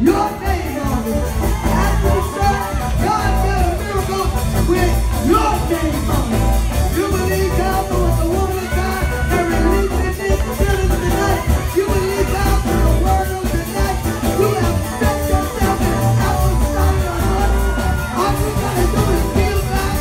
your name on it. After the service, God did a miracle with your name on it. You believe God for what the woman of God that released in this building tonight. You believe God for the word of tonight. You have set yourself in an apostolic anointing. All you gotta do is give God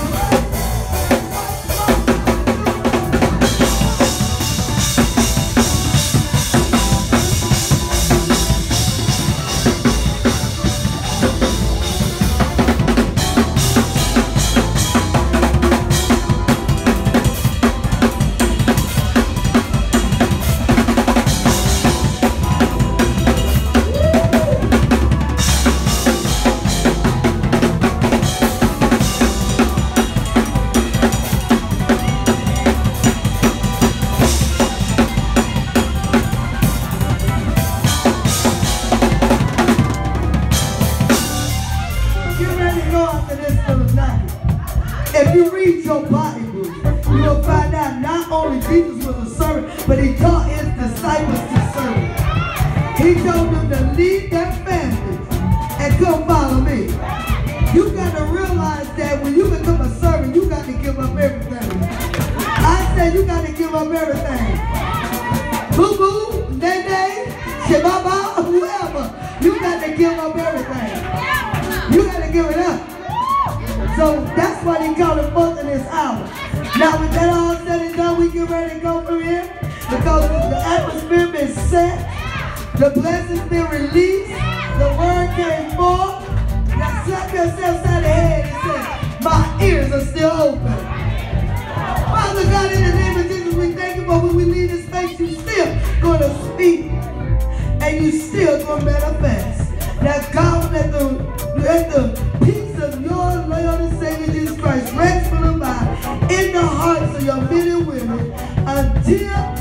If you read your Bible, you will find out not only Jesus was a servant, but he taught his disciples to serve. He told them to leave their families and come follow me. You got to realize that when you become a servant, you got to give up everything. I said you got to give up everything. Boo-boo, Nene, Shibaba, whoever, you got to give up everything. You got to give it up. So that's why they call it forth in this hour. Now with that all said and done, we get ready to go through here because the atmosphere been set, the blessings been released, the word came forth. Now slap yourself side the head and say, my ears are still open. Father God, in the name of Jesus, we thank you for when we leave this space, you still going to speak and you still going to manifest. Now God, let the peace of your Lord and Savior Jesus Christ rest from abide in the hearts of your men and women until